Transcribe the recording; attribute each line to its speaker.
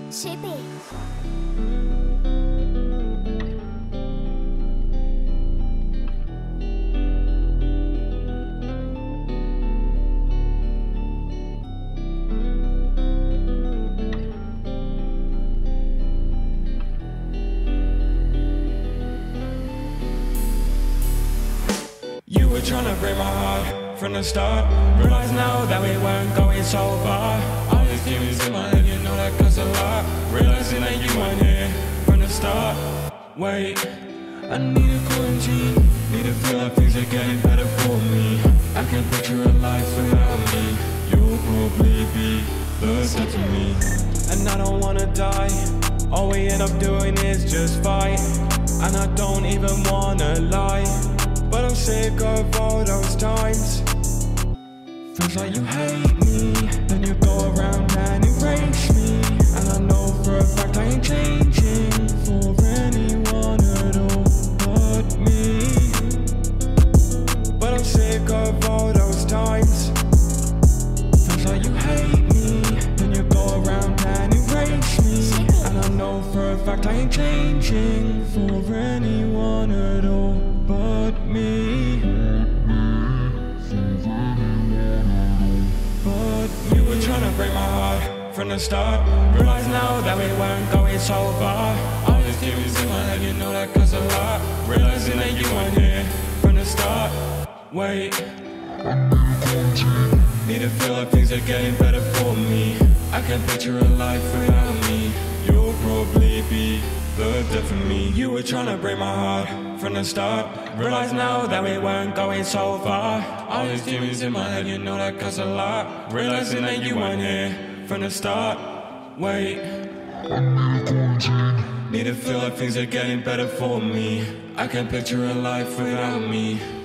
Speaker 1: Chippy.
Speaker 2: You were tryna break my heart from the start. Realize now that we weren't going so far. All these demons in my head, you know that costs a lot. Realizing that you weren't here from the start. Wait, I need a quarantine. Need to feel like things are getting better for me. I can't picture a life without me. You'll probably be the death of me. And I don't wanna die. All we end up doing is just fight. And I don't even wanna lie, but I'm sick of all those times. Feels like you hate me, then you go around and erase me. And I know for a fact I ain't changing for anyone at all but me. But I'm sick of all those times. Feels like you hate me, then you go around and erase me. And I know for a fact I ain't changing for anyone at all but me. But you were tryna break my heart from the start. Realize now that we weren't going so far. All these demons in my head, you know that costs a lot. Realizing that you weren't here from the start. Wait, need to feel like things are getting better for me. I can't picture a life without me. You'll probably be the death of me. You were tryna break my heart from the start. Realize now that we weren't going so far. All these demons in my head, you know that costs a lot. Realizing that you weren't here from the start. Wait, need to feel like things are getting better for me. I can't picture a life without me.